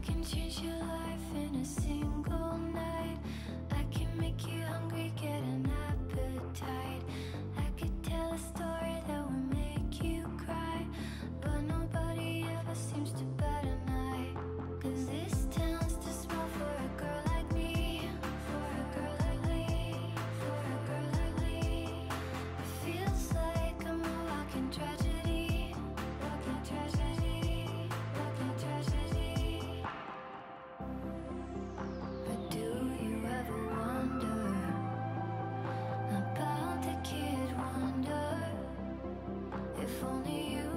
can change your life in a single night. I can make you hungry, get an appetite. I could tell a story that would make you cry, but nobody ever seems to bat an eye. 'Cause this town's too small for a girl like me, for a girl like me, for a girl like me. It feels like I'm a walking tragedy, walking tragedy, walking tragedy. But do you ever wonder about the kid wonder? If only you